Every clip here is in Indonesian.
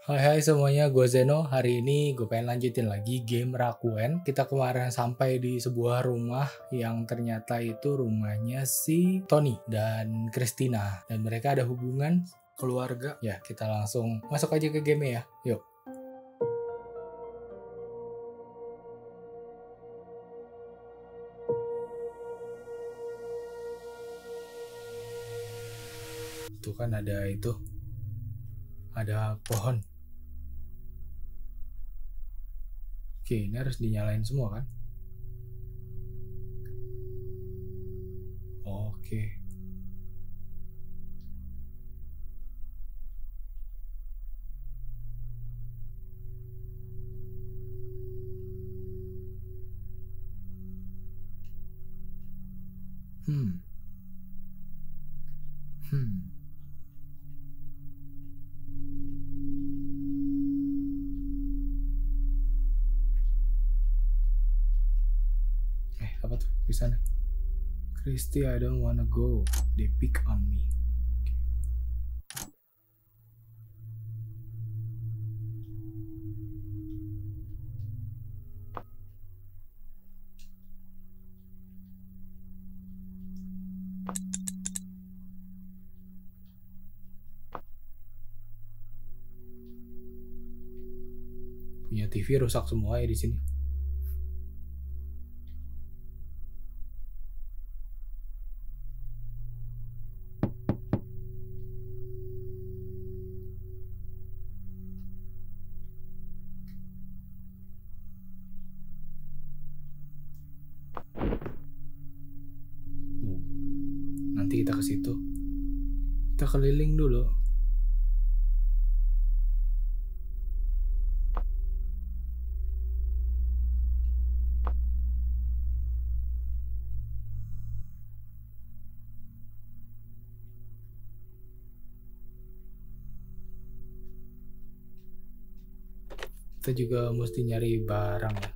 Hai semuanya, gue Zeno. Hari ini gue pengen lanjutin lagi game Rakuen. Kita kemarin sampai di sebuah rumah yang ternyata itu rumahnya si Tony dan Christina. Dan mereka ada hubungan keluarga. Ya, kita langsung masuk aja ke game ya. Yuk. Tuh kan ada pohon. Oke, ini harus dinyalain semua kan? Oke. Hmm. Apa tuh di sana? Christy, I don't wanna go. They pick on me. Punya TV rusak semua ya di sini. Nanti kita ke situ. Kita keliling dulu. Kita juga mesti nyari barang ya.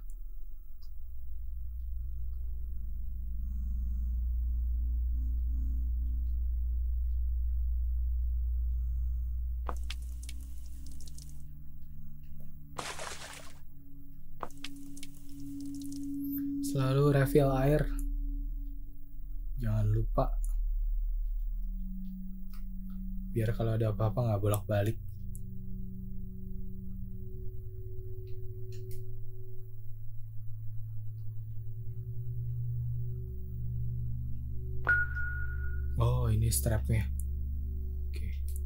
Selalu refill air. Jangan lupa. Biar kalau ada apa-apa nggak bolak-balik. Oh, ini strapnya. Oke.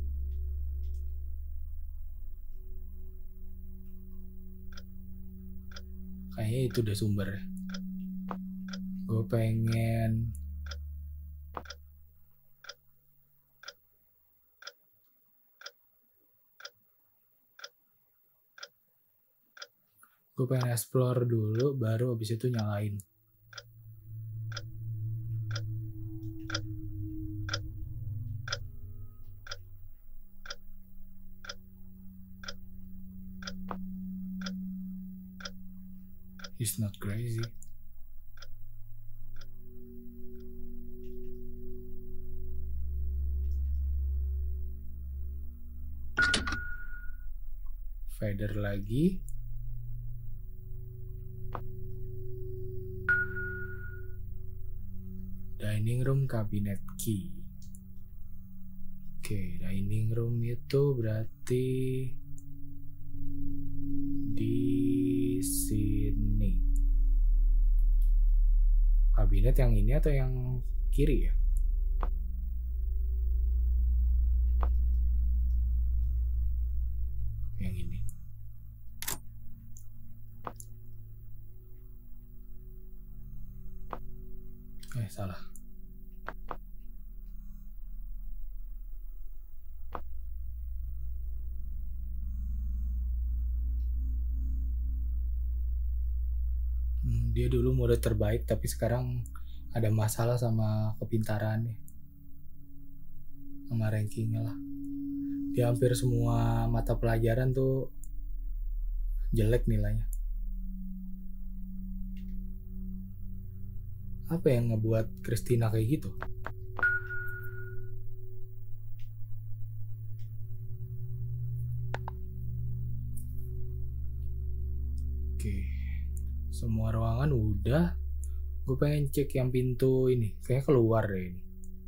Kayaknya itu udah sumber. Gue pengen explore dulu, baru abis itu nyalain. He's not crazy. Fader lagi. Dining room cabinet key. Oke, dining room itu berarti di sini. Kabinet yang ini atau yang kiri ya? Yang ini. Salah. Dia dulu murid terbaik tapi sekarang ada masalah sama kepintarannya, sama rankingnya lah. Di hampir semua mata pelajaran tuh jelek nilainya. Apa yang ngebuat Christina kayak gitu? Oke, semua ruangan udah. Gue pengen cek yang pintu ini, kayaknya keluar deh ini.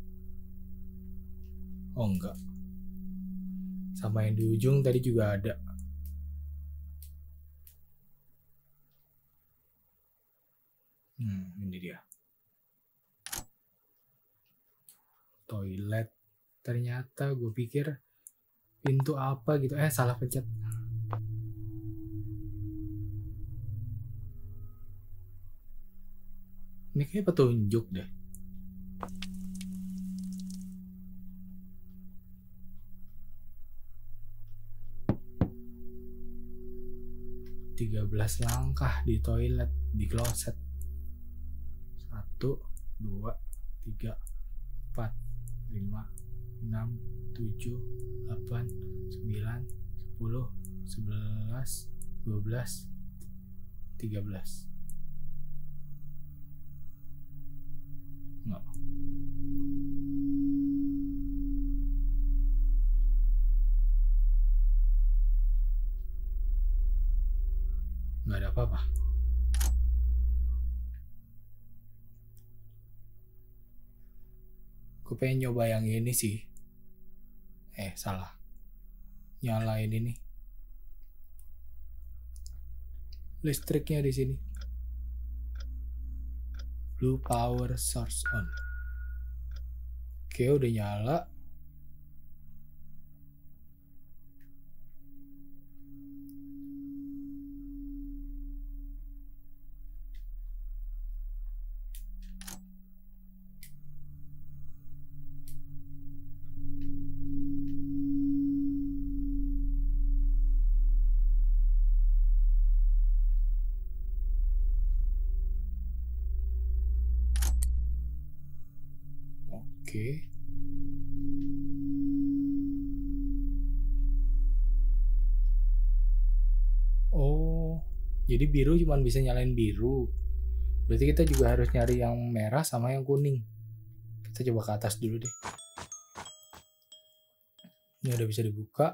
Oh enggak, sama yang di ujung tadi juga ada. Ini dia. Toilet. Ternyata gue pikir pintu apa gitu. Salah pencet. Ini kayak petunjuk deh. Tiga 13 langkah di toilet, di kloset. 1, 2, 3, 4, 5, 6, 7, 8, 9, 10, 11, 12, 13. Nggak. Nggak ada apa-apa. Gue pengen nyoba yang ini sih. Salah. Nyalain ini. Listriknya di sini. Blue power source on. Oke, udah nyala. Oke. Oh, jadi biru cuma bisa nyalain biru. Berarti kita juga harus nyari yang merah sama yang kuning. Kita coba ke atas dulu deh. Ini udah bisa dibuka.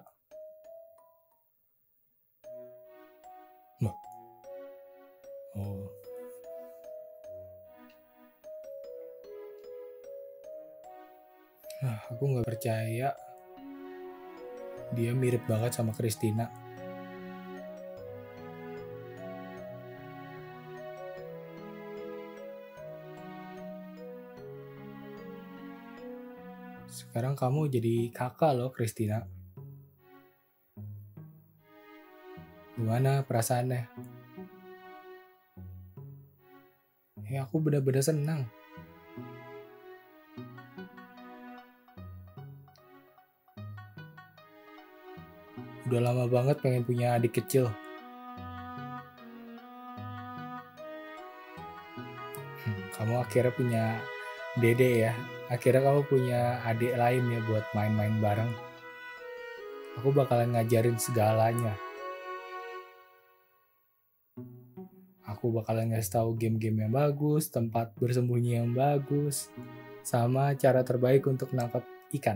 Oh. Aku nggak percaya. Dia mirip banget sama Christina. Sekarang kamu jadi kakak loh, Christina. Gimana perasaannya? Aku benar-benar senang. Udah lama banget pengen punya adik kecil. Kamu akhirnya punya dede ya. Akhirnya kamu punya adik lain ya buat main-main bareng. Aku bakalan ngajarin segalanya. Aku bakalan ngasih tahu game-game yang bagus, tempat bersembunyi yang bagus, sama cara terbaik untuk nangkap ikan.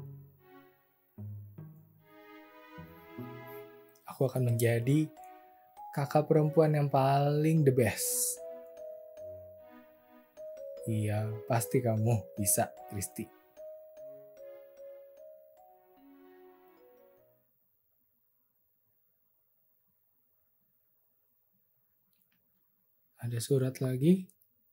Aku akan menjadi kakak perempuan yang paling the best. Iya, pasti kamu bisa, Kristi. Ada surat lagi.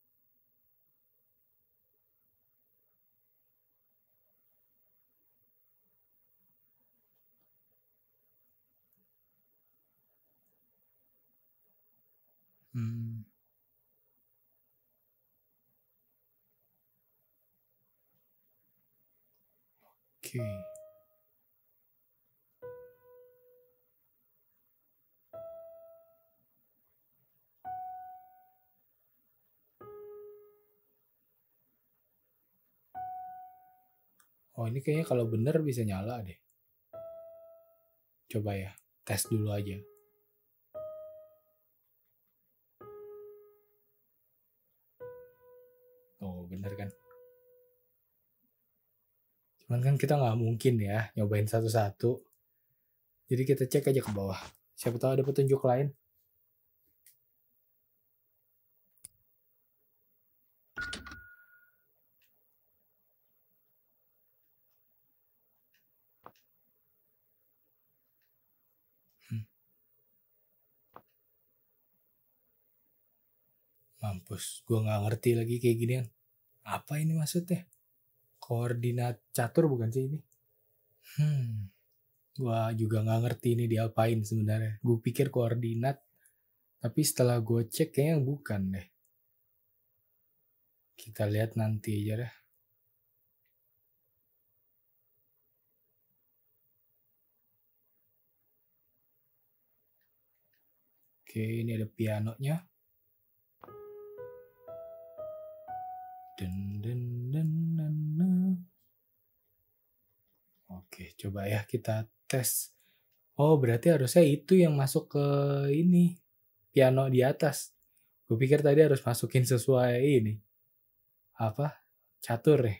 Oke. Oh, ini kayaknya kalau bener bisa nyala deh. Coba ya, tes dulu aja. Oh, bener kan? Cuman kan kita nggak mungkin ya nyobain satu-satu. Jadi kita cek aja ke bawah. Siapa tahu ada petunjuk lain. Mampus, gue nggak ngerti lagi kayak ginian. Apa ini maksudnya? Koordinat catur bukan sih ini? Gue juga nggak ngerti ini diapain sebenarnya. Gue pikir koordinat, tapi setelah gue cek kayaknya bukan deh. Kita lihat nanti aja deh. Oke, ini ada pianonya. Oke, coba ya kita tes. Oh, berarti harusnya itu yang masuk ke ini, piano di atas. Gue pikir tadi harus masukin sesuai ini. Apa? Catur ya.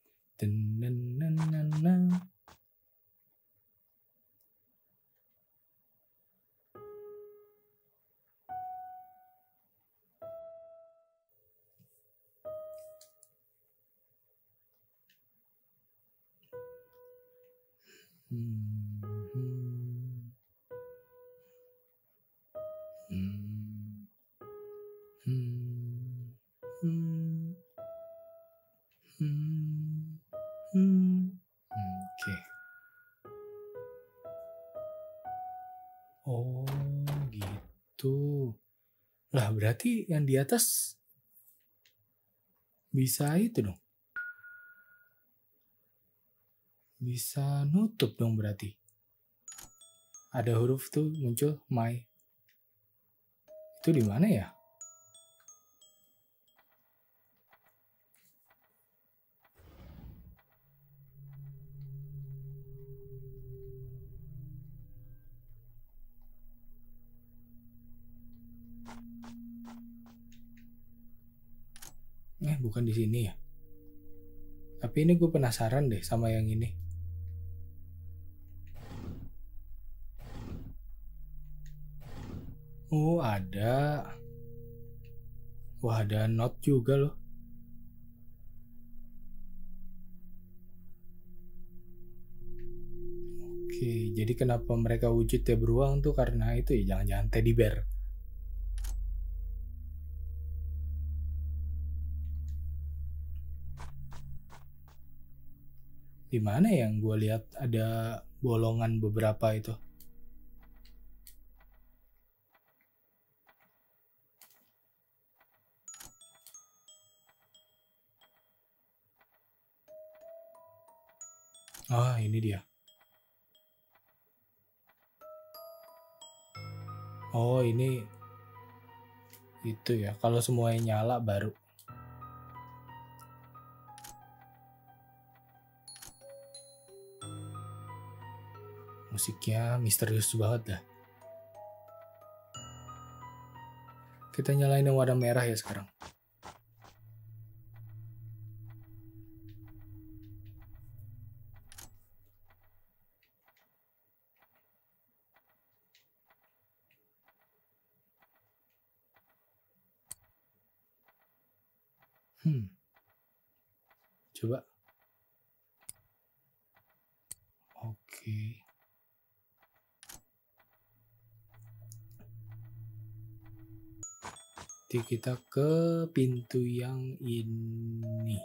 Oke. Oh, gitu. Lah, berarti yang di atas bisa itu dong. Bisa nutup dong berarti. Ada huruf tuh muncul my. Itu di mana ya? Bukan di sini ya. Tapi ini gue penasaran deh sama yang ini. Oh, ada. Wah, ada note juga loh. Oke, jadi kenapa mereka wujudnya beruang tuh karena itu ya, jangan-jangan teddy bear. Di mana yang gue lihat ada bolongan beberapa itu? Ah, ini dia. Oh, ini itu ya. Kalau semuanya nyala baru. Musiknya misterius banget dah. Kita nyalain yang warna merah ya sekarang. Coba. Oke. Nanti kita ke pintu yang ini.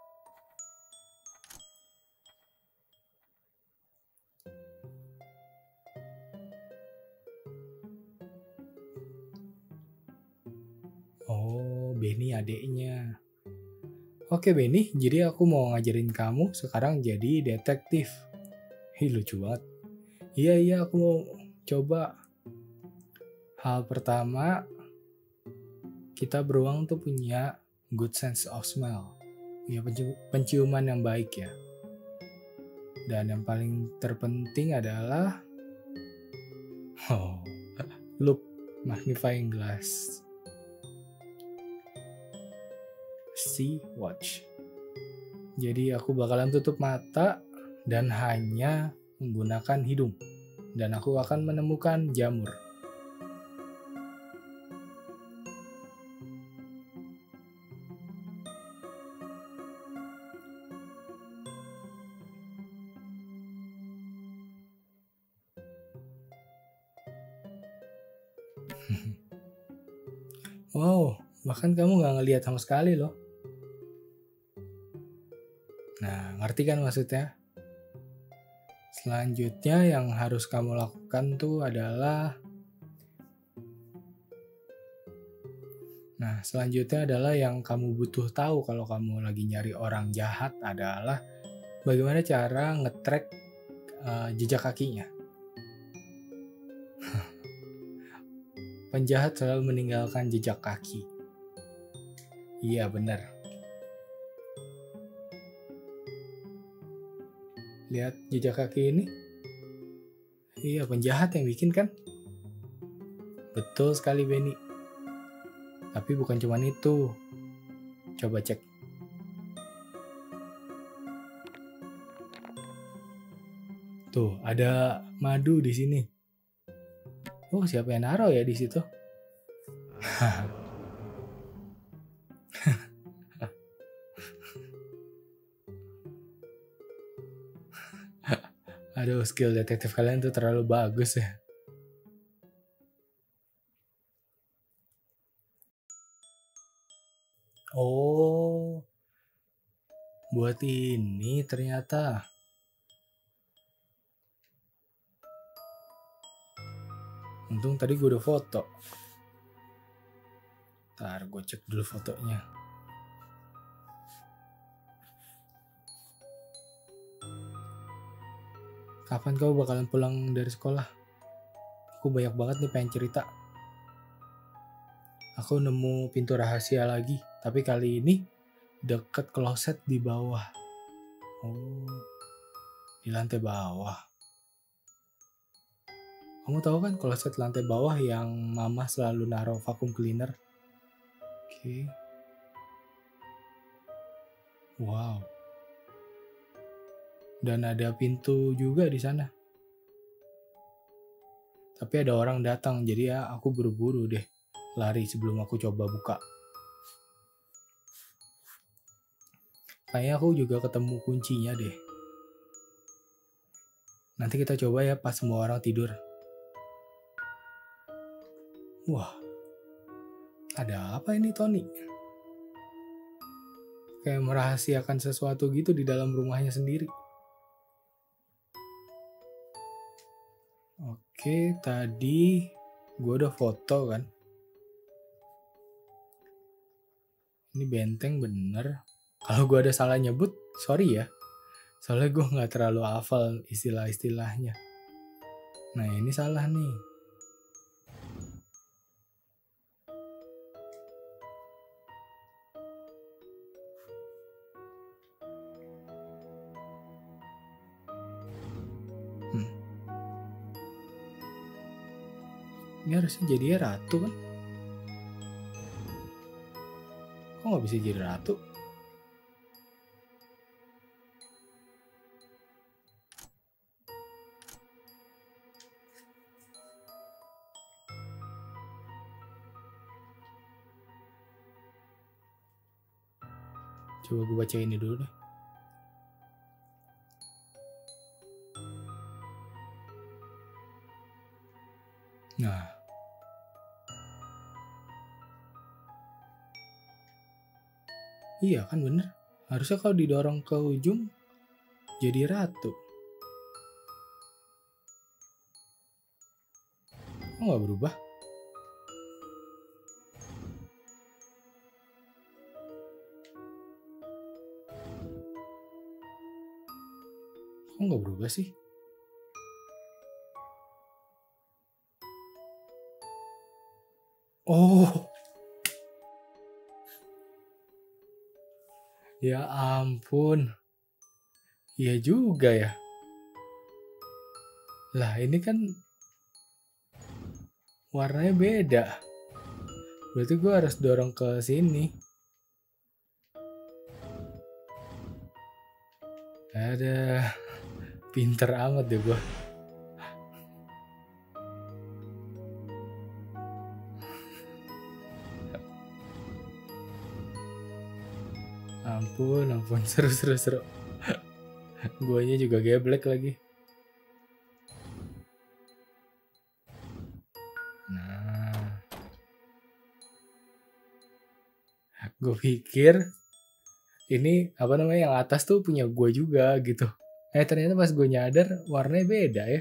Oh, Benny adeknya. Oke Benny, jadi aku mau ngajarin kamu sekarang jadi detektif. Lucu banget. Iya, aku mau coba. Hal pertama, kita beruang tuh punya good sense of smell. Ya, penciuman yang baik ya. Dan yang paling terpenting adalah loop magnifying glass. See, watch. Jadi aku bakalan tutup mata dan hanya menggunakan hidung. Dan aku akan menemukan jamur. Wow, Bahkan kamu nggak ngelihat sama sekali loh. Nah, ngerti kan maksudnya? Selanjutnya yang harus kamu lakukan tuh adalah selanjutnya adalah yang kamu butuh tahu kalau kamu lagi nyari orang jahat adalah bagaimana cara nge-track jejak kakinya. Penjahat selalu meninggalkan jejak kaki. Iya, benar. Lihat jejak kaki ini. Iya, penjahat yang bikin kan? Betul sekali, Benny. Tapi bukan cuma itu. Coba cek. Tuh, ada madu di sini. Oh, siapa yang naruh ya di situ? Aduh, skill detektif kalian tuh terlalu bagus ya. Oh, buat ini ternyata. Untung tadi gue udah foto. Ntar gue cek dulu fotonya. Kapan kau bakalan pulang dari sekolah? Aku banyak banget nih pengen cerita. Aku nemu pintu rahasia lagi, tapi kali ini deket kloset di bawah. Oh, di lantai bawah. Kamu tahu kan kloset lantai bawah yang mama selalu naruh vacuum cleaner? Oke. Wow. Dan ada pintu juga di sana. Tapi ada orang datang, jadi ya aku buru-buru deh lari sebelum aku coba buka. Kayaknya aku juga ketemu kuncinya deh. Nanti kita coba ya pas semua orang tidur. Wah, ada apa ini Tony? Kayak merahasiakan sesuatu gitu di dalam rumahnya sendiri. Oke, tadi gue udah foto kan. Ini benteng bener. Kalau gue ada salah nyebut, sorry ya. Soalnya gue gak terlalu hafal istilah-istilahnya. Nah ini salah nih. Ini harusnya jadinya ratu kan? Kok gak bisa jadi ratu? Coba gue baca ini dulu deh. Nah. Iya kan bener. Harusnya kalau didorong ke ujung jadi ratu. Kok gak berubah? Kok gak berubah sih? Oh. Ya ampun. Iya juga ya. Lah ini kan warnanya beda. Berarti gue harus dorong ke sini. Ada. Pinter amat deh gue. Ampun, seru. Guanya juga geblek lagi. Nah. Gue pikir ini apa namanya yang atas tuh punya gue juga gitu. Ternyata pas gue nyadar warnanya beda ya.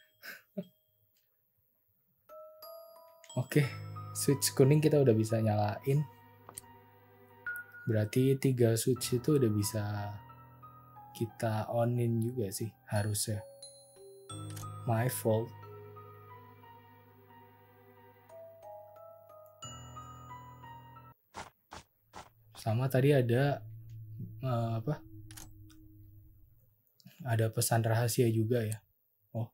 Oke, switch kuning kita udah bisa nyalain. Berarti 3 switch itu udah bisa kita onin juga sih harusnya. My fault. Sama tadi ada apa? Ada pesan rahasia juga ya. Oh.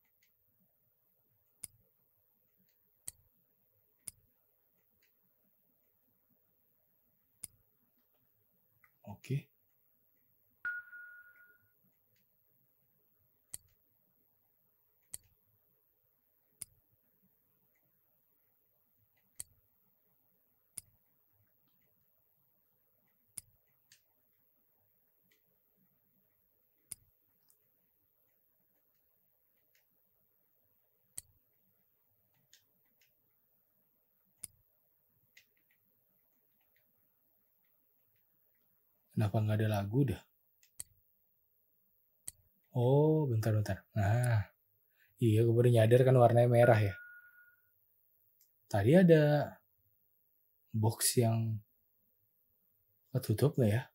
Oke. Kenapa nggak ada lagu dah? Oh, bentar-bentar. Nah, iya gue baru nyadar kan warnanya merah ya. Tadi ada box yang ketutup nggak ya?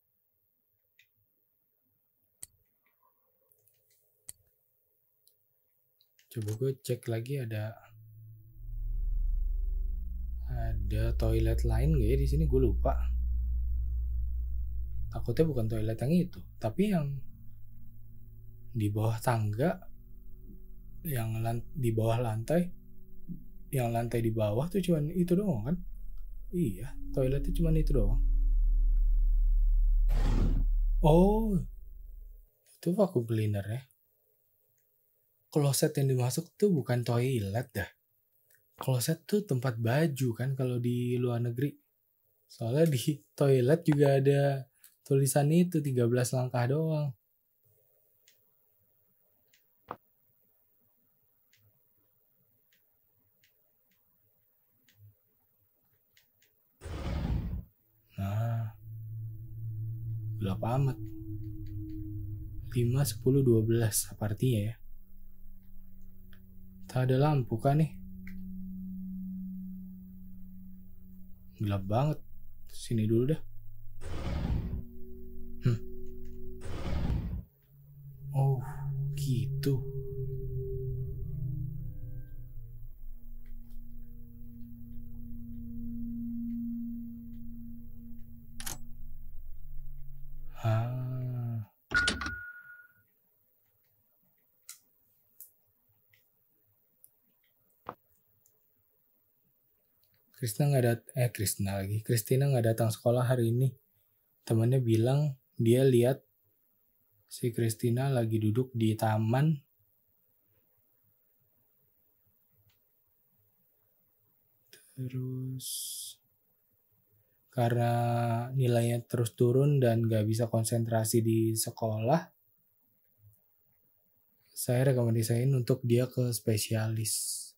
Coba gue cek lagi ada toilet lain nggak ya di sini, gue lupa. Takutnya bukan toilet yang itu, tapi yang di bawah tangga, yang di bawah lantai, yang lantai di bawah tuh cuman itu doang kan? Iya, toiletnya cuman itu doang. Oh, itu vacuum cleaner ya. Kloset yang dimasuk tuh bukan toilet dah. Kloset tuh tempat baju kan kalau di luar negeri. Soalnya di toilet juga ada tulisan itu 13 langkah doang. Nah, gelap amat. 5, 10, 12 apa artinya ya? Tak ada lampu kan nih? Gelap banget. Sini dulu dah. Oh, gitu. Ah. Kristina nggak datang sekolah hari ini. Temannya bilang dia lihat si Kristina lagi duduk di taman. Terus karena nilainya terus turun dan gak bisa konsentrasi di sekolah, saya rekomendasiin untuk dia ke spesialis.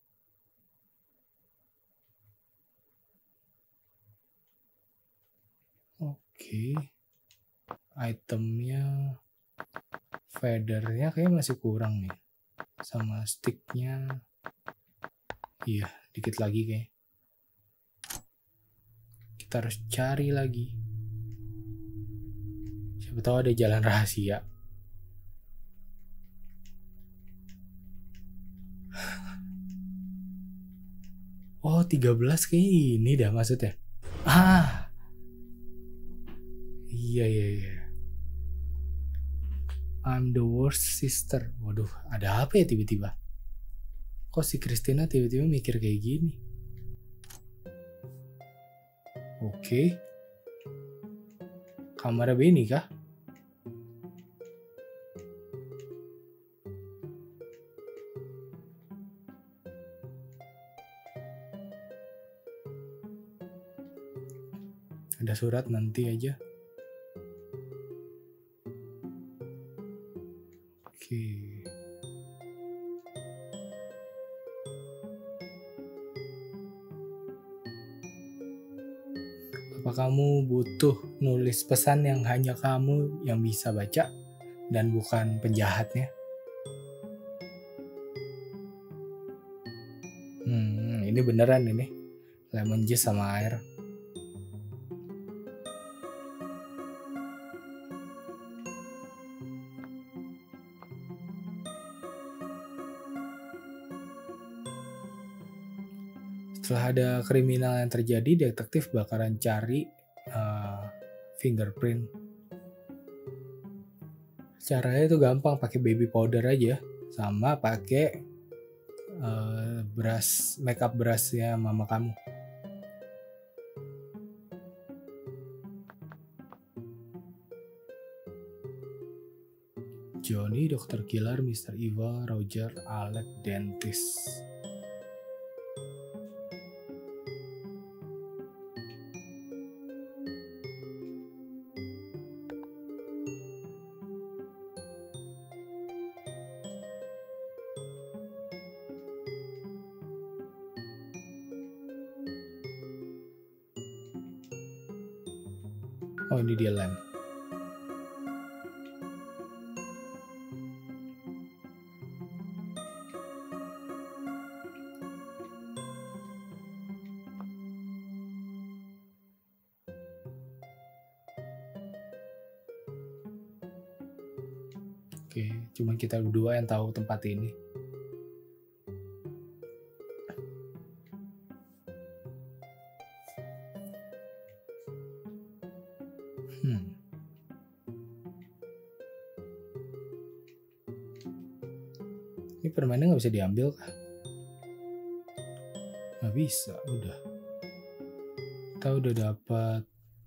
Oke. Itemnya, feathernya kayaknya masih kurang nih. Sama sticknya, iya dikit lagi kayak. Kita harus cari lagi. Siapa tahu ada jalan rahasia. Oh 13 kayak ini dah maksudnya. Ah. Iya. I'm the worst sister. Waduh, ada apa ya tiba-tiba? Kok si Christina tiba-tiba mikir kayak gini? Oke. Kamar Benny kah? Ada surat nanti aja. Oke. Apa kamu butuh nulis pesan yang hanya kamu yang bisa baca dan bukan penjahatnya? Ini beneran ini. Lemon juice sama air. Setelah ada kriminal yang terjadi, detektif bakalan cari fingerprint. Caranya itu gampang, pakai baby powder aja, sama pakai brush, makeup brushnya mama kamu. Johnny, Dr. Killer, Mr. Evil, Roger, Alec, Dentist. Oh, ini dia lem. Oke, cuma kita berdua yang tahu tempat ini. Ini permennya nggak bisa diambil kah? Nggak bisa, udah. Kita udah dapat.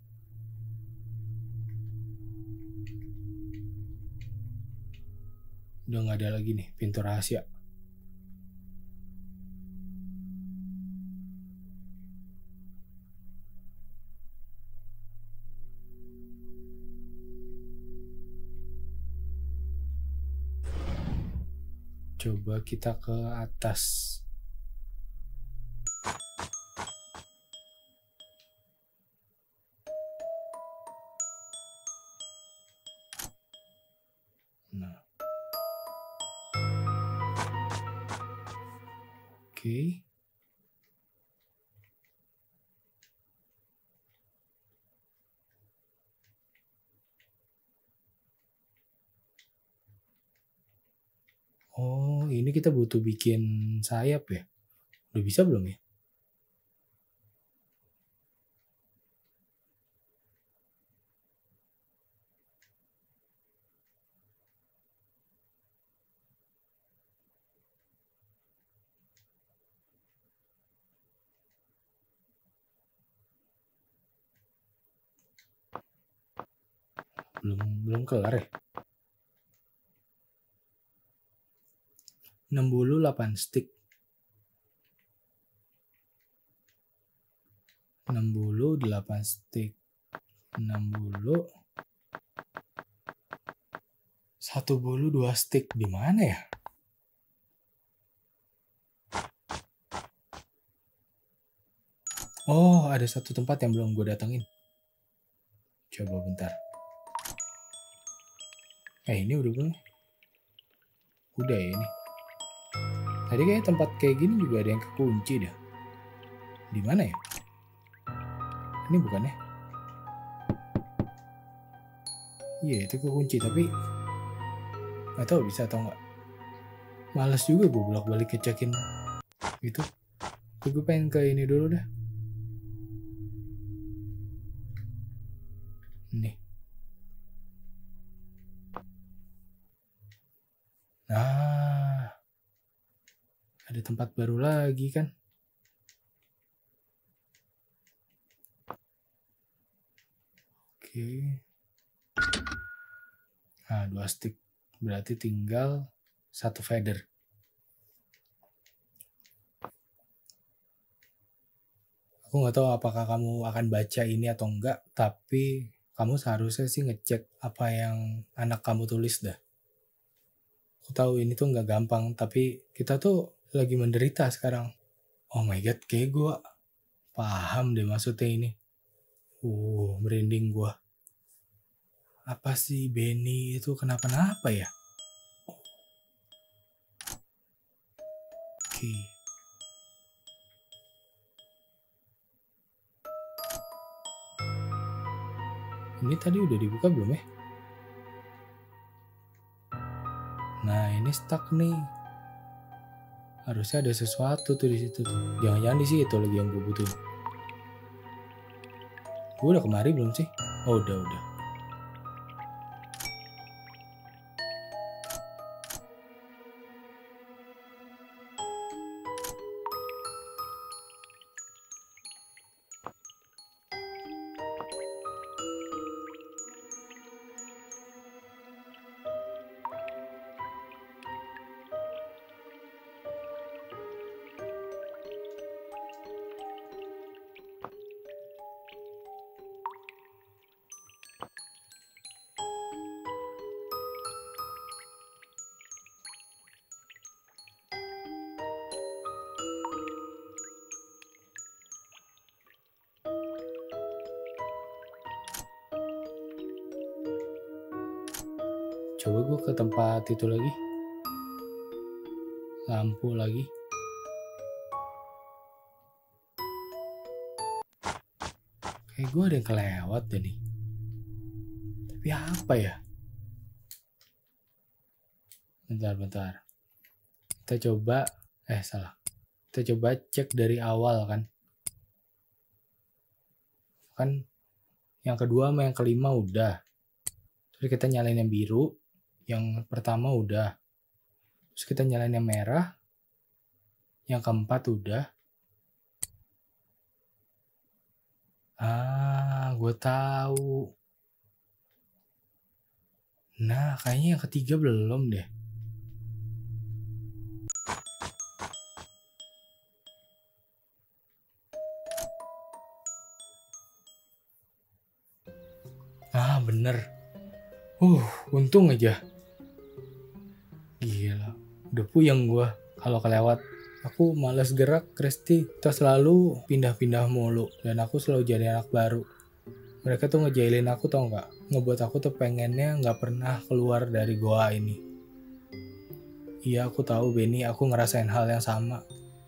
Udah nggak ada lagi nih pintu rahasia. Coba kita ke atas. Nah. Oke. Oh, ini kita butuh bikin sayap ya? Udah bisa belum ya? Belum kelar ya? 68 stick. 68 stick. 60. 1 bulu 2 stick. Di mana ya? Oh, ada satu tempat yang belum gue datengin. Coba bentar. Ini udah belum? Udah ya ini. Tadi kayak tempat kayak gini juga ada yang kekunci dah. Di mana ya? Ini bukan ya? Iya, itu kekunci tapi nggak tahu bisa atau nggak. Males juga gue bolak-balik ngecekin gitu. Gue pengen ke ini dulu dah. Nih. Nah, ada tempat baru lagi kan? Oke. Nah, 2 stick. Berarti tinggal 1 feather. Aku nggak tahu apakah kamu akan baca ini atau enggak, tapi kamu seharusnya sih ngecek apa yang anak kamu tulis dah. Aku tahu ini tuh nggak gampang, tapi kita tuh lagi menderita sekarang. Oh my god, kayak gue paham deh maksudnya ini. Merinding gua. Apa sih Benny itu kenapa-napa ya? Oke. Ini tadi udah dibuka belum ya? Nah, ini stuck nih. Harusnya ada sesuatu tuh di situ. Jangan-jangan di situ lagi yang gue butuhin. Gue udah kemari belum sih? Oh, udah. Coba gue ke tempat itu lagi. Lampu lagi. Kayak gue ada yang kelewat deh nih. Tapi apa ya? Bentar. Kita coba. Salah. Kita coba cek dari awal kan. Kan yang kedua sama yang kelima udah. Terus kita nyalain yang biru. Yang pertama udah. Terus kita nyalain yang merah. Yang keempat udah. Gue tahu. Nah, kayaknya yang ketiga belum deh. Bener. Untung aja. Gila, udah puyeng gue kalau kelewat. Aku malas gerak, Kristi. Kita selalu pindah-pindah mulu. Dan aku selalu jadi anak baru. Mereka tuh ngejailin aku tau gak? Ngebuat aku tuh pengennya gak pernah keluar dari goa ini. Iya, aku tahu Benny, aku ngerasain hal yang sama.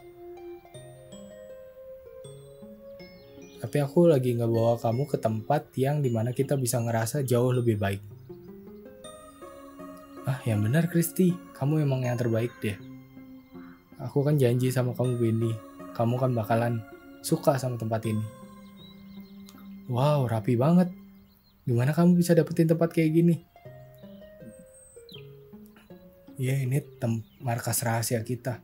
Tapi aku lagi gak bawa kamu ke tempat yang dimana kita bisa ngerasa jauh lebih baik. Yang benar Kristi, kamu emang yang terbaik deh. Aku kan janji sama kamu Benny, kamu kan bakalan suka sama tempat ini. Wow, rapi banget. Gimana kamu bisa dapetin tempat kayak gini? Ya, ini markas rahasia kita.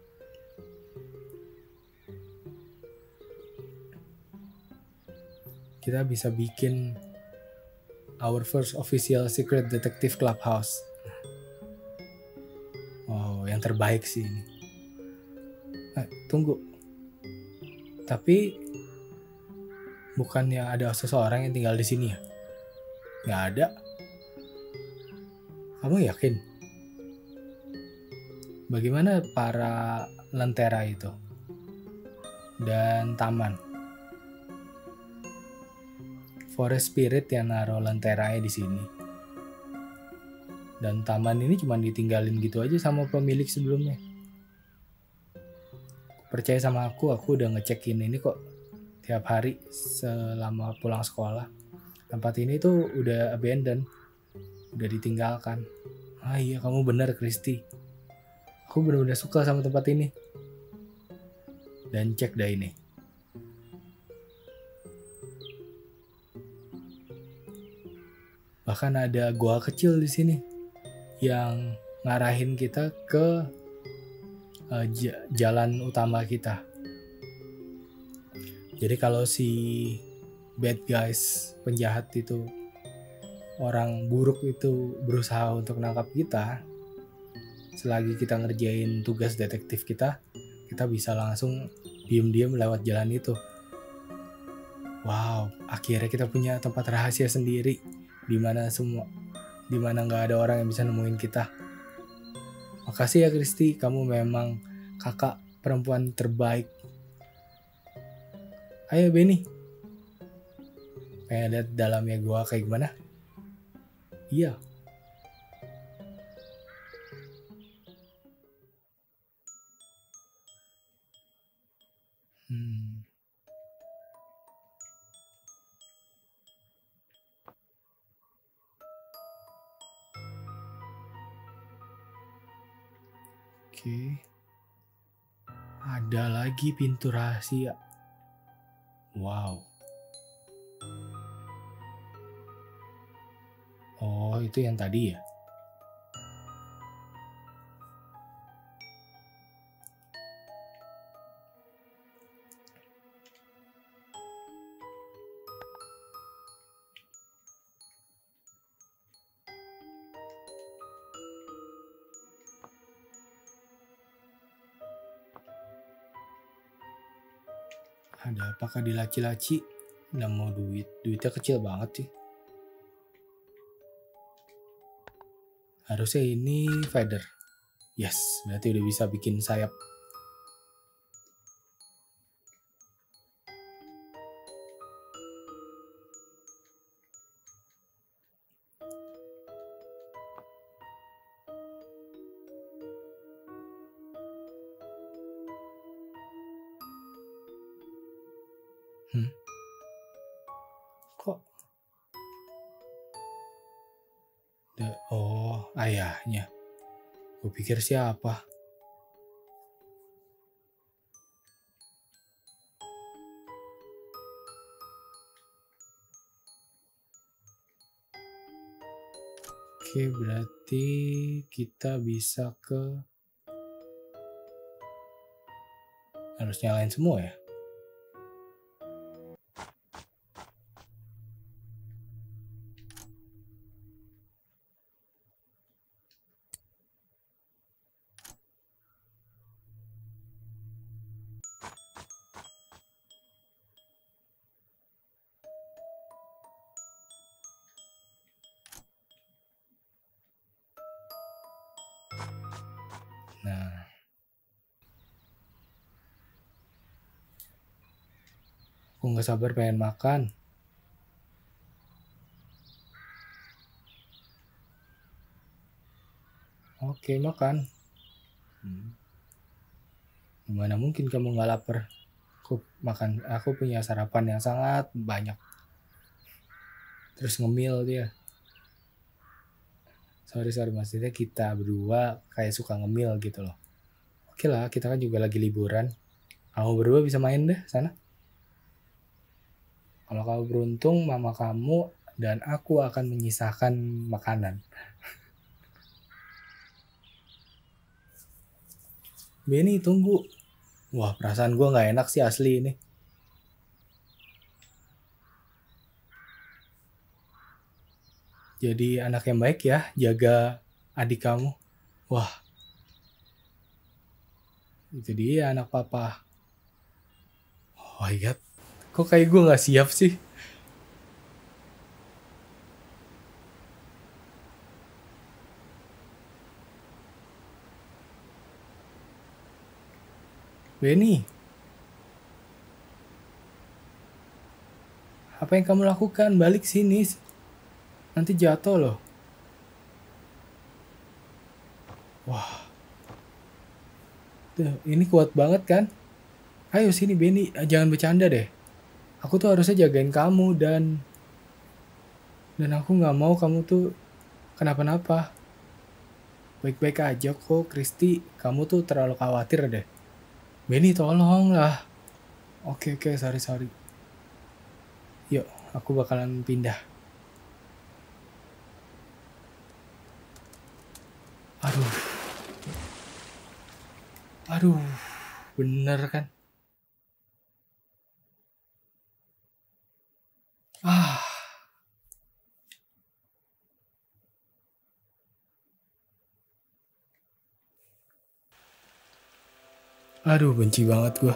Kita bisa bikin our first official secret detective clubhouse. Yang terbaik sih ini. Tunggu. Tapi bukannya ada seseorang yang tinggal di sini ya? Nggak ada. Kamu yakin? Bagaimana para lentera itu? Dan taman? Forest spirit yang naruh lenteranya di sini. Dan taman ini cuma ditinggalin gitu aja sama pemilik sebelumnya. Percaya sama aku udah ngecekin ini kok tiap hari selama pulang sekolah. Tempat ini tuh udah abandoned, udah ditinggalkan. Iya, kamu benar Kristi. Aku benar-benar suka sama tempat ini. Dan cek dah ini. Bahkan ada goa kecil di sini yang ngarahin kita ke jalan utama kita. Jadi kalau si bad guys, penjahat itu, orang buruk itu berusaha untuk nangkap kita, selagi kita ngerjain tugas detektif kita bisa langsung diem-diem lewat jalan itu. Wow, akhirnya kita punya tempat rahasia sendiri di mana nggak ada orang yang bisa nemuin kita. Makasih ya Kristi, kamu memang kakak perempuan terbaik. Ayo Benny, Pengen lihat dalamnya gua kayak gimana? Iya. Oke. Ada lagi pintu rahasia. Wow. Oh, itu yang tadi ya? Ada apakah di laci-laci? Nggak mau duit. Duitnya kecil banget sih. Harusnya ini feather. Yes, berarti udah bisa bikin sayap. Kok? Oh, ayahnya. Gue pikir siapa? Oke, berarti kita bisa ke... Harus nyalain semua ya? Nah, aku nggak sabar pengen makan. Oke, makan. Gimana mungkin kamu nggak lapar? Aku punya sarapan yang sangat banyak. Terus ngemil dia. Sorry maksudnya kita berdua kayak suka ngemil gitu loh. Oke lah, kita kan juga lagi liburan. Kamu berdua bisa main deh sana. Kalau kamu beruntung, mama kamu dan aku akan menyisakan makanan. Benny, tunggu. Wah, perasaan gue gak enak sih asli ini. Jadi anak yang baik ya, jaga adik kamu. Wah, itu dia anak papa. Oh my god, kok kayak gue gak siap sih? Benny, apa yang kamu lakukan? Balik sini. Nanti jatuh loh. Wah. Tuh, ini kuat banget kan? Ayo sini Benny, jangan bercanda deh. Aku tuh harusnya jagain kamu dan aku nggak mau kamu tuh kenapa-napa. Baik-baik aja kok, Kristi. Kamu tuh terlalu khawatir deh. Benny, tolong lah. Oke, sorry. Yuk, aku bakalan pindah. Aduh, bener kan? Aduh, benci banget gue.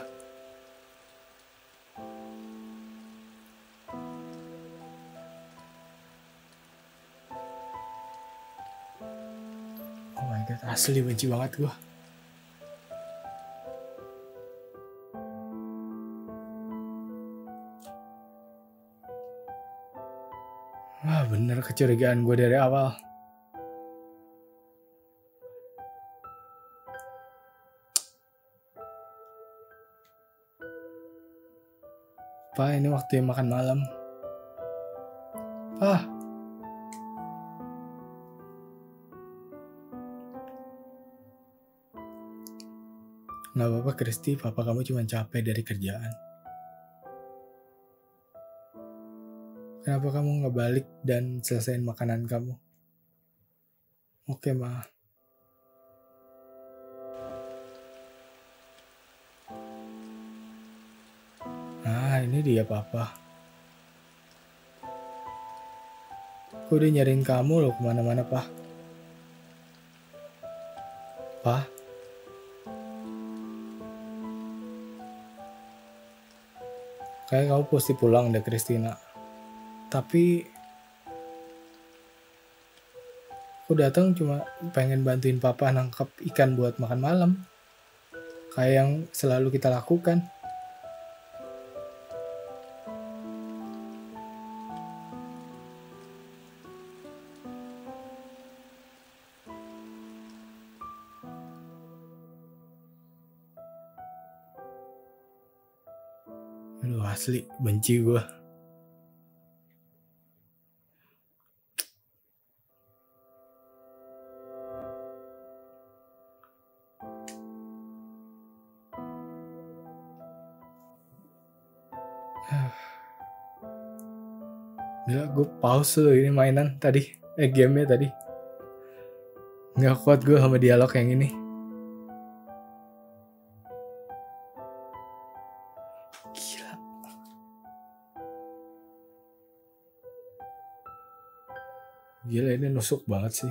Oh my god, asli benci banget gue. Wah, bener kecurigaan gue dari awal. Pa, ini waktu makan malam. Pa. Gak apa-apa Kristi, papa kamu cuma capek dari kerjaan. Kenapa kamu gak balik dan selesaiin makanan kamu? Oke, Ma. Nah, ini dia papa. Aku udah nyariin kamu loh kemana-mana, Pa. Pa? Kayak kamu pasti pulang deh, Christina. Tapi aku datang cuma pengen bantuin papa nangkep ikan buat makan malam. Kayak yang selalu kita lakukan. Aduh, asli benci gue. Gila, gue pause loh ini mainan tadi. Gamenya tadi. Gak kuat gue sama dialog yang ini. Gila. Gila, ini nusuk banget sih.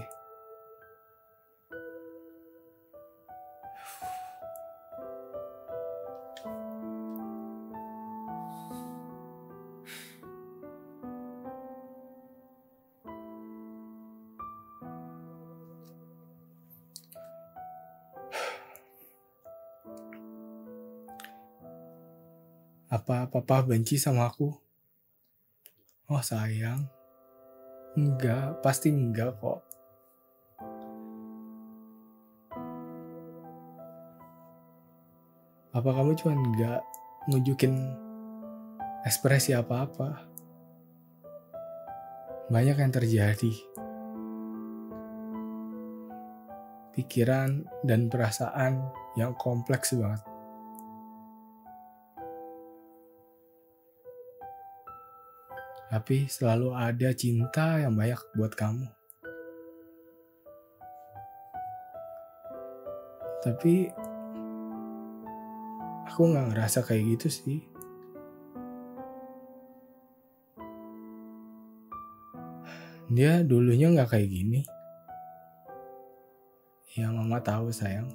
Apa papa benci sama aku? Oh sayang. Enggak, pasti enggak kok. Apa kamu cuma enggak nunjukin ekspresi apa-apa? Banyak yang terjadi. Pikiran dan perasaan yang kompleks banget. Tapi selalu ada cinta yang banyak buat kamu. Tapi aku gak ngerasa kayak gitu sih. Dia dulunya gak kayak gini. Ya mama tahu sayang.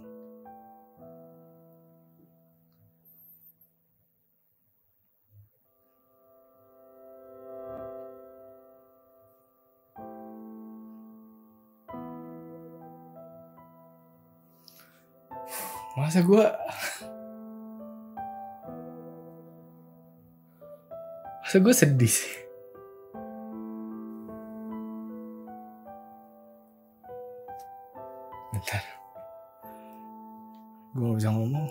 Masa gue sedih sih. Bentar. Gue gak bisa ngomong.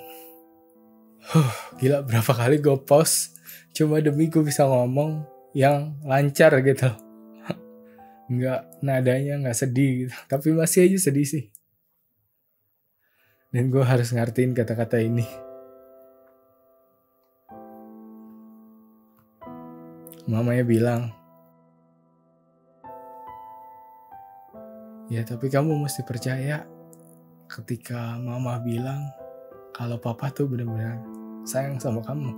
Gila, berapa kali gue pause cuma demi gue bisa ngomong yang lancar gitu. Nggak, nadanya gak sedih gitu. Tapi masih aja sedih sih. Dan gue harus ngertiin kata-kata ini. Mamanya bilang, ya tapi kamu mesti percaya ketika mama bilang kalau papa tuh benar-benar sayang sama kamu.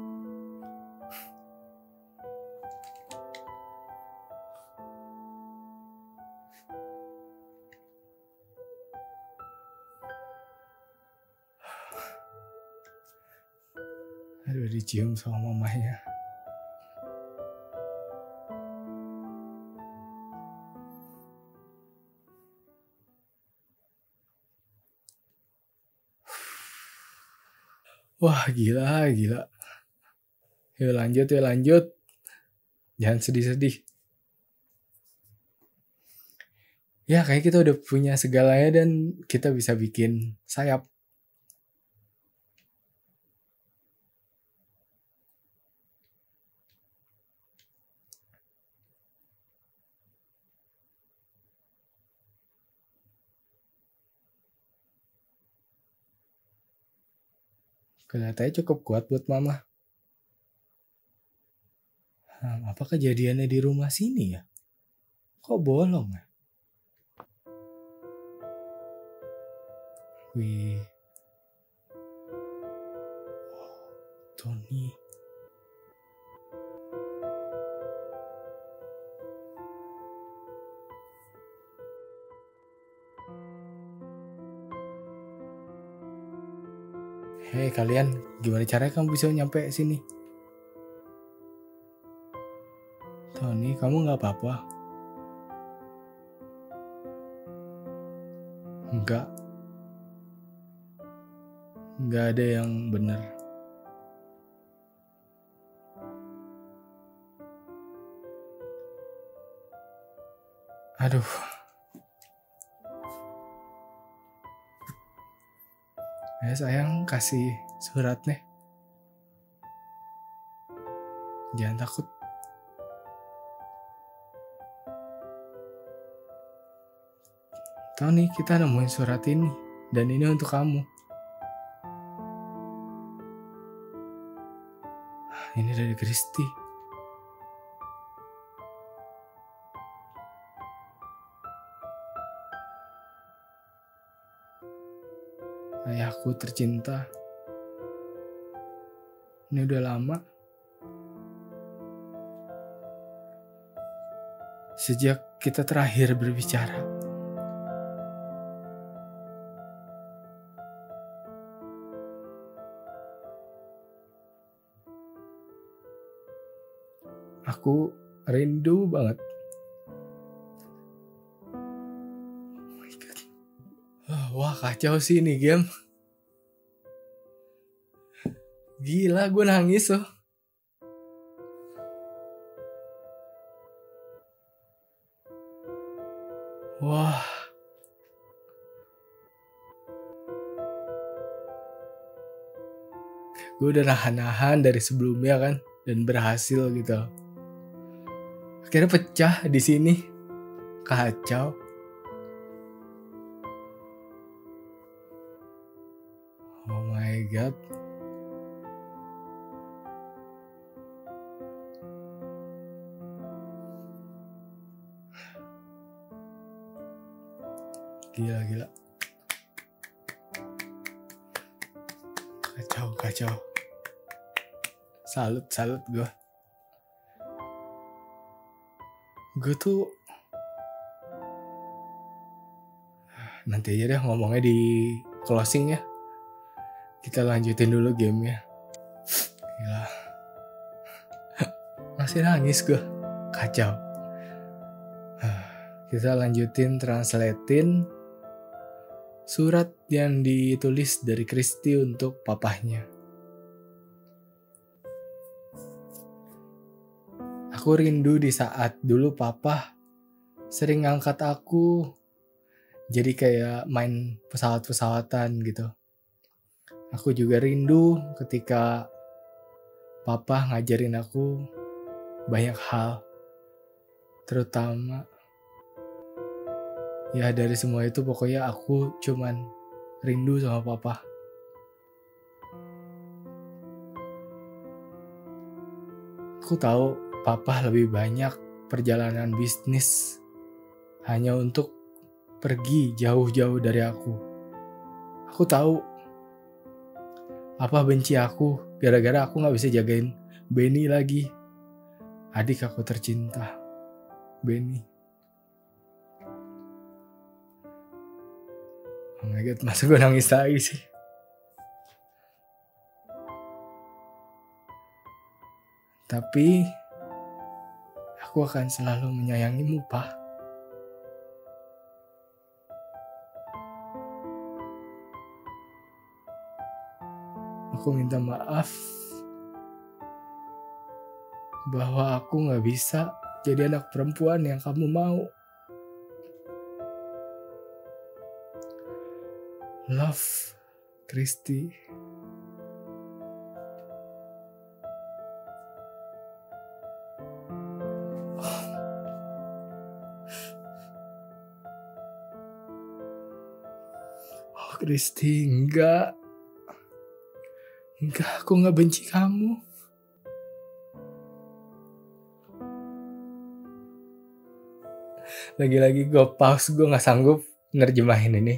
Aduh, dicium sama mamanya. Wah, gila. Yuk lanjut. Jangan sedih-sedih. Ya kayak kita udah punya segalanya dan kita bisa bikin sayap. Kelihatannya cukup kuat buat mama. Apa kejadiannya di rumah sini ya? Kok bolong ya? Wih. Tony. Hei kalian, gimana caranya kamu bisa nyampe sini? Tony, kamu gak apa-apa? Enggak. Enggak ada yang benar. Aduh. Sayang, kasih suratnya. Jangan takut. Tahu nih, kita nemuin surat ini. Dan ini untuk kamu. Ini dari Kristi. Ayahku tercinta. Ini udah lama. Sejak kita terakhir berbicara. Aku rindu banget. Oh my God. Wah kacau sih ini game. Gila gue nangis loh. Wah. Gue udah nahan-nahan dari sebelumnya kan. Dan berhasil gitu. Akhirnya pecah di sini. Kacau. Oh my God. Gila. Kacau. Salut gue. Gue tuh nanti aja deh ngomongnya di closing ya. Kita lanjutin dulu gamenya. Gila. Masih nangis gue. Kacau. Kita lanjutin translatein surat yang ditulis dari Kristi untuk papahnya. Aku rindu di saat dulu papa sering ngangkat aku jadi kayak main pesawat-pesawatan gitu. Aku juga rindu ketika papa ngajarin aku banyak hal. Terutama ya dari semua itu pokoknya aku cuman rindu sama papa. Aku tahu papa lebih banyak perjalanan bisnis hanya untuk pergi jauh-jauh dari aku. Aku tahu papa benci aku gara-gara aku gak bisa jagain Benny lagi. Adik aku tercinta, Benny. Oh my God, masa gue nangis lagi sih? Tapi aku akan selalu menyayangimu, Pa. Aku minta maaf bahwa aku gak bisa jadi anak perempuan yang kamu mau. Love, Kristi. Oh, Kristi, enggak. Enggak, aku gak benci kamu. Lagi-lagi gue pause, gue gak sanggup nerjemahin ini.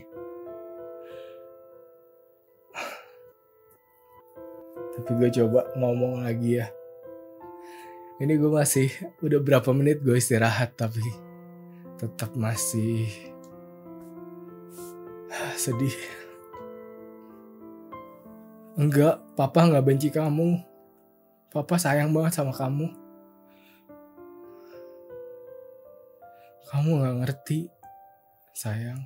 Tapi gue coba ngomong lagi ya. Ini gue masih, udah berapa menit gue istirahat tapi tetap masih sedih. Enggak, papa gak benci kamu. Papa sayang banget sama kamu. Kamu gak ngerti, sayang.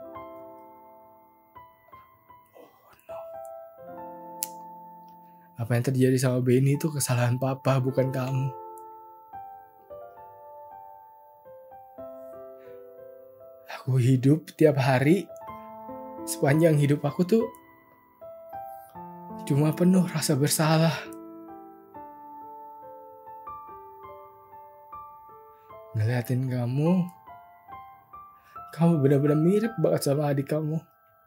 Oh no. Apa yang terjadi sama Benny itu kesalahan papa, bukan kamu. Aku hidup tiap hari, sepanjang hidup aku tuh cuma penuh rasa bersalah. Ngeliatin kamu benar-benar mirip banget sama adik kamu.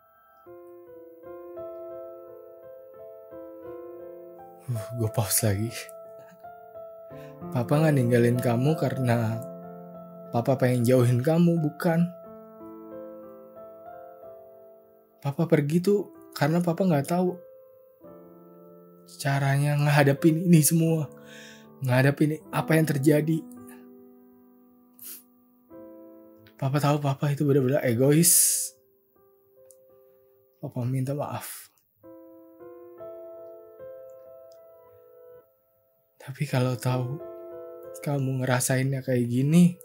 Gue pause lagi. Papa gak ninggalin kamu karena papa pengen jauhin kamu, bukan. Papa pergi tuh karena papa gak tahu caranya ngadepin ini semua. Ngadepin apa yang terjadi. Papa tahu papa itu benar-benar egois. Papa minta maaf. Tapi kalau tahu kamu ngerasainnya kayak gini,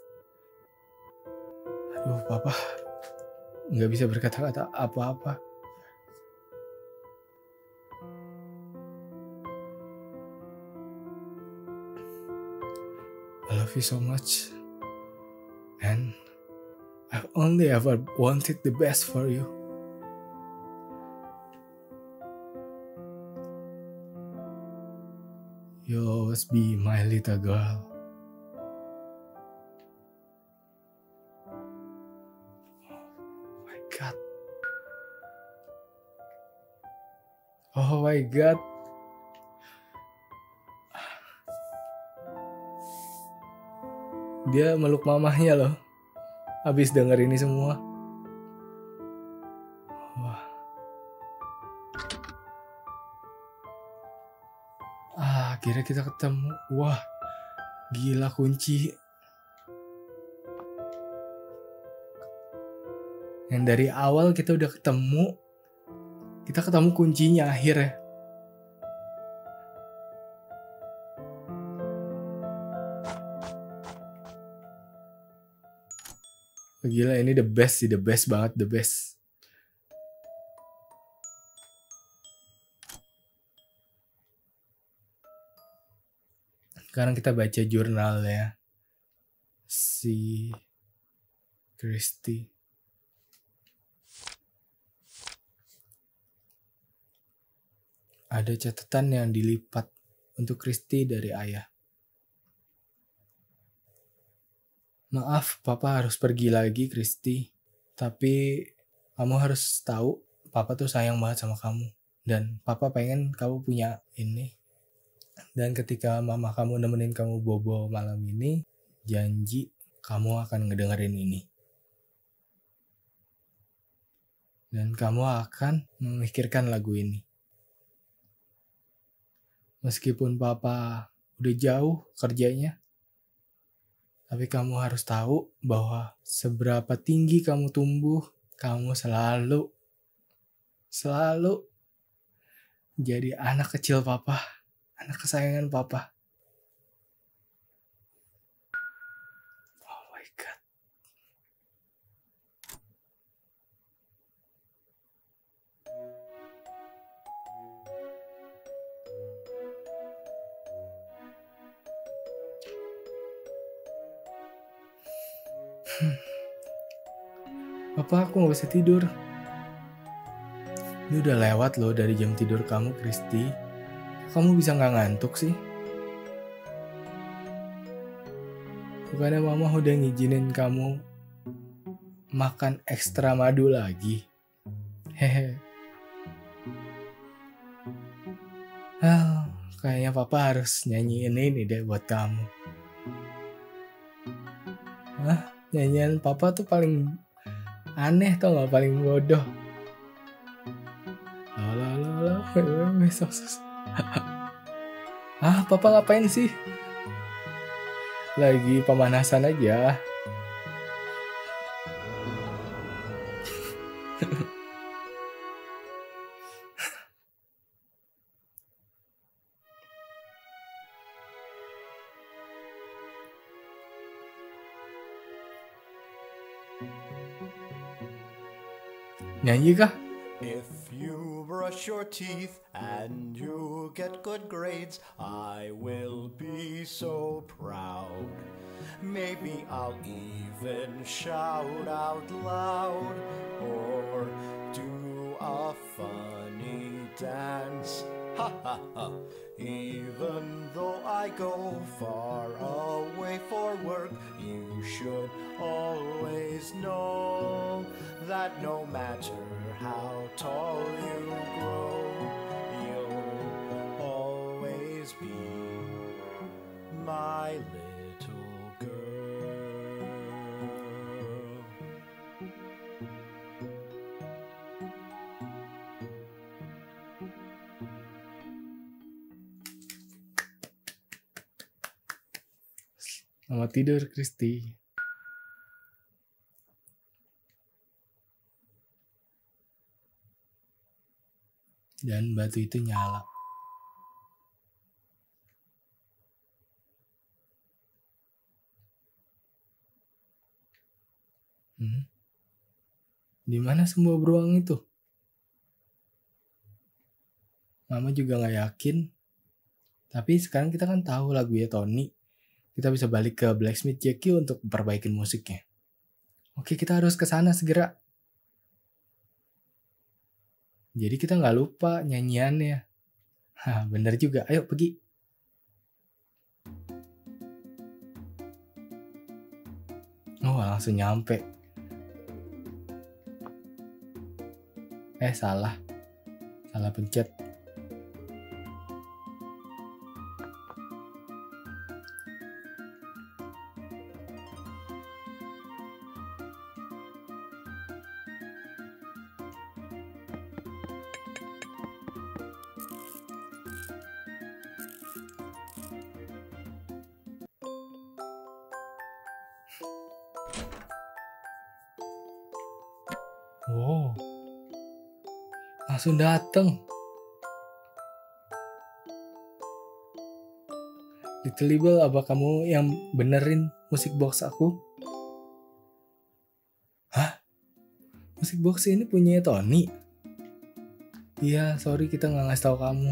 aduh papa gak bisa berkata-kata apa-apa. I love you so much. And I've only ever wanted the best for you. You'll always be my little girl. Oh my God. Oh my God. Dia meluk mamahnya loh. Habis denger ini semua. Wah. Akhirnya kita ketemu. Wah, gila kunci. Yang dari awal kita udah ketemu. Kita ketemu kuncinya akhirnya. Gila, ini the best sih, the best banget, the best. Sekarang kita baca jurnalnya si Kristi. Ada catatan yang dilipat untuk Kristi dari ayah. Maaf, papa harus pergi lagi, Kristi. Tapi kamu harus tahu, papa tuh sayang banget sama kamu. Dan papa pengen kamu punya ini. Dan ketika mama kamu nemenin kamu bobo malam ini, janji kamu akan ngedengerin ini. Dan kamu akan memikirkan lagu ini. Meskipun papa udah jauh kerjanya, tapi kamu harus tahu bahwa seberapa tinggi kamu tumbuh, kamu selalu jadi anak kecil papa, anak kesayangan papa. Oh my God. Papa, aku gak bisa tidur. Ini udah lewat loh dari jam tidur kamu, Kristi. Kamu bisa nggak ngantuk sih? Bukannya mama udah ngizinin kamu makan ekstra madu lagi? Hehe. Kayaknya papa harus nyanyiin ini deh buat kamu. Nyanyian papa tuh paling aneh tau gak? Paling bodoh. Papa ngapain sih? Lagi pemanasan aja. Nyanyi kah? If you brush your teeth and you get good grades, I will be so proud. Maybe I'll even shout out loud or do a funny dance. Ha ha ha. Even though I go far away for work, you should always know that no matter how tall you grow, you'll always be my little girl. Selamat tidur, Kristi. Dan batu itu nyala. Di mana semua beruang itu? Mama juga gak yakin. Tapi sekarang kita kan tahu lagunya Tony. Kita bisa balik ke Blacksmith Jackie untuk perbaikin musiknya. Oke, kita harus ke sana segera. Jadi kita nggak lupa nyanyiannya. Bener juga. Ayo pergi. Langsung nyampe. Salah. Salah pencet. Wow, langsung dateng. Little Label, apa kamu yang benerin musik box aku? Hah? Musik box ini punya Tony? Iya, sorry kita nggak ngasih tahu kamu.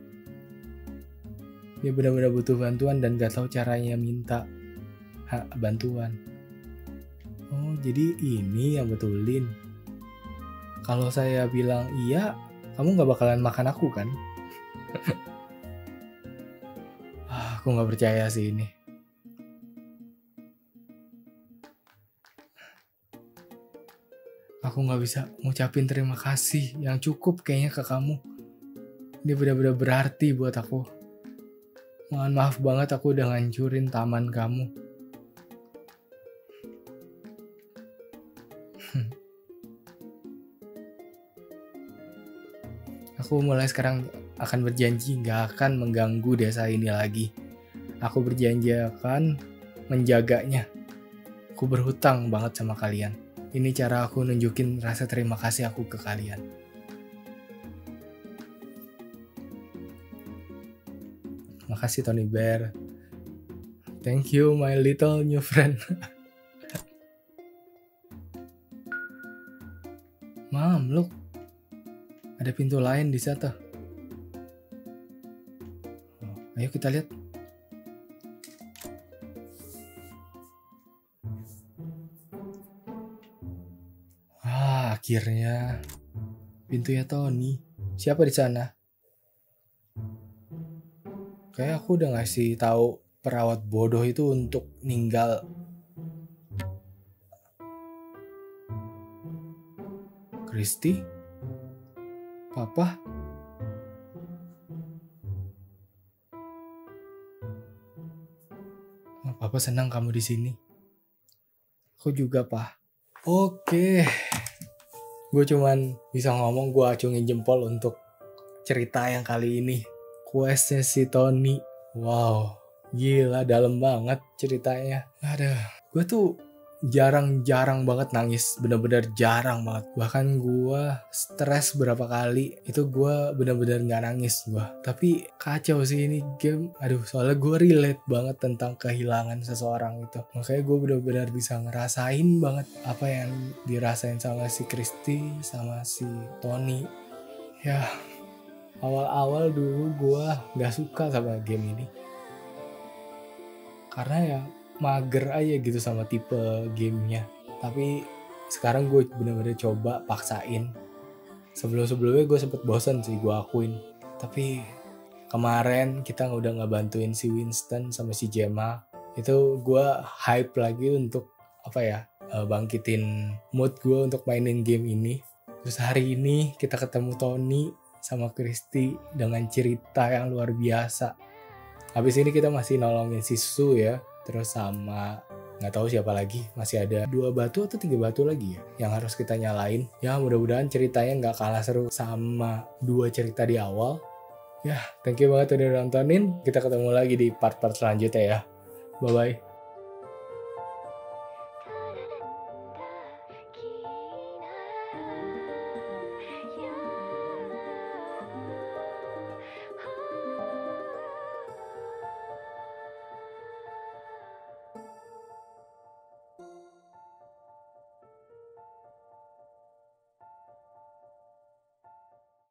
Dia benar-benar butuh bantuan dan gak tahu caranya minta bantuan. Oh, jadi ini yang betulin. Kalau saya bilang iya, kamu gak bakalan makan aku kan? Aku gak percaya sih ini. Aku gak bisa ngucapin terima kasih yang cukup kayaknya ke kamu. Ini benar-benar berarti buat aku. Mohon maaf banget aku udah ngancurin taman kamu. Aku mulai sekarang akan berjanji gak akan mengganggu desa ini lagi. Aku berjanji akan menjaganya. Aku berhutang banget sama kalian. Ini cara aku nunjukin rasa terima kasih aku ke kalian. Makasih Tony Bear. Thank you my little new friend. Mam, look. Ada pintu lain di sana. Ayo kita lihat. Akhirnya Pintunya Tony. Siapa di sana? Kayak aku udah ngasih tahu perawat bodoh itu untuk ninggal. Kristi? Papa? Papa senang kamu di sini. Aku juga, Pak. Oke. Gue cuman bisa ngomong, gue acungin jempol untuk cerita yang kali ini. Questnya si Tony. Wow, gila dalam banget ceritanya. Aduh, gue tuh jarang banget nangis. Bener-bener jarang banget. Bahkan gue stres berapa kali, itu gue bener-bener gak nangis gue. Tapi kacau sih ini game. Aduh, soalnya gue relate banget tentang kehilangan seseorang itu. Makanya gue bener-bener bisa ngerasain banget apa yang dirasain sama si Kristi, sama si Tony. Ya, awal-awal dulu gue gak suka sama game ini. Karena ya mager aja gitu sama tipe gamenya. Tapi sekarang gue bener-bener coba paksain. Sebelum-sebelumnya gue sempet bosan sih, gue akuin. Tapi kemarin kita udah ngebantuin si Winston sama si Gemma. Itu gue hype lagi untuk bangkitin mood gue untuk mainin game ini. Terus hari ini kita ketemu Tony sama Kristi dengan cerita yang luar biasa. Habis ini kita masih nolongin si Su ya. Terus sama nggak tahu siapa lagi. Masih ada 2 batu atau 3 batu lagi ya yang harus kita nyalain. Ya mudah-mudahan ceritanya nggak kalah seru sama 2 cerita di awal. Ya, thank you banget udah nontonin. Kita ketemu lagi di part-part selanjutnya ya. Bye-bye.